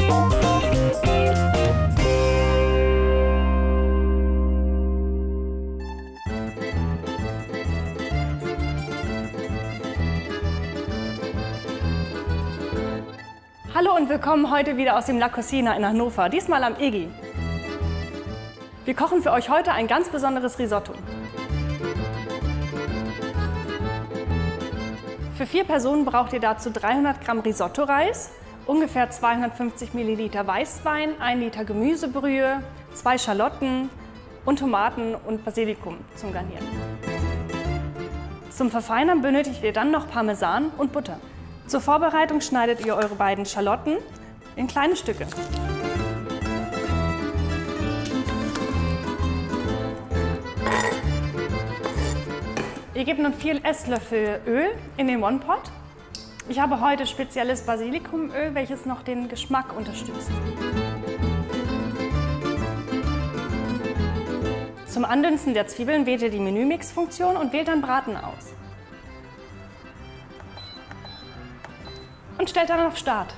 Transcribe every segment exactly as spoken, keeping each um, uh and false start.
Hallo und willkommen heute wieder aus dem La Cucina in Hannover, diesmal am I G I. Wir kochen für euch heute ein ganz besonderes Risotto. Für vier Personen braucht ihr dazu dreihundert Gramm Risotto-Reis, ungefähr zweihundertfünfzig Milliliter Weißwein, ein Liter Gemüsebrühe, zwei Schalotten und Tomaten und Basilikum zum Garnieren. Zum Verfeinern benötigt ihr dann noch Parmesan und Butter. Zur Vorbereitung schneidet ihr eure beiden Schalotten in kleine Stücke. Ihr gebt nun vier Esslöffel Öl in den One-Pot. Ich habe heute spezielles Basilikumöl, welches noch den Geschmack unterstützt. Zum Andünsten der Zwiebeln wählt ihr die Menümix-Funktion und wählt dann Braten aus. Und stellt dann auf Start.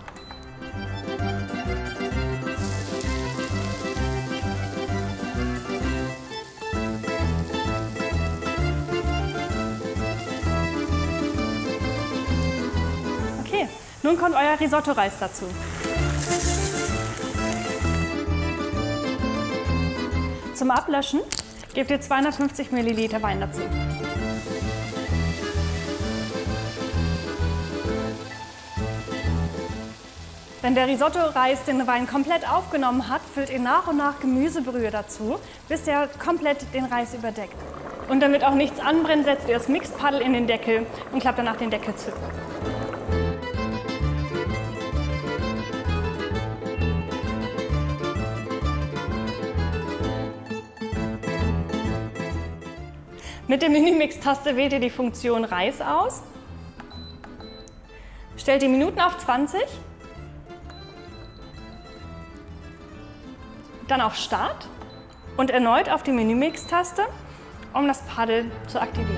Okay, nun kommt euer Risotto-Reis dazu. Zum Ablöschen gebt ihr zweihundertfünfzig Milliliter Wein dazu. Wenn der Risotto-Reis den Wein komplett aufgenommen hat, füllt ihr nach und nach Gemüsebrühe dazu, bis er komplett den Reis überdeckt. Und damit auch nichts anbrennt, setzt ihr das Mixpaddel in den Deckel und klappt danach den Deckel zu. Mit der Menümix-Taste wählt ihr die Funktion Reis aus, stellt die Minuten auf zwanzig, dann auf Start und erneut auf die Menümix-Taste, um das Paddel zu aktivieren.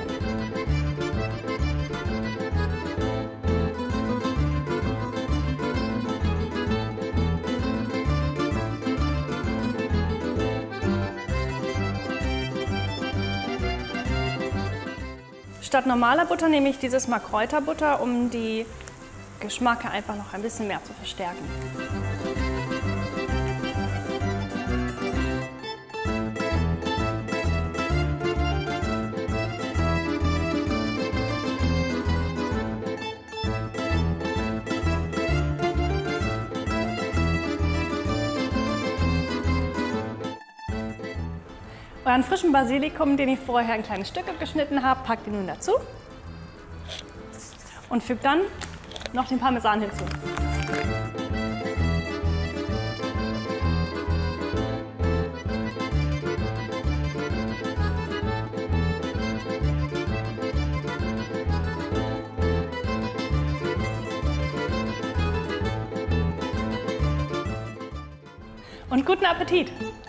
Statt normaler Butter nehme ich dieses Mal Kräuterbutter, um die Geschmacke einfach noch ein bisschen mehr zu verstärken. Euren frischen Basilikum, den ich vorher in kleine Stücke geschnitten habe, packt ihr nun dazu und fügt dann noch den Parmesan hinzu. Und guten Appetit!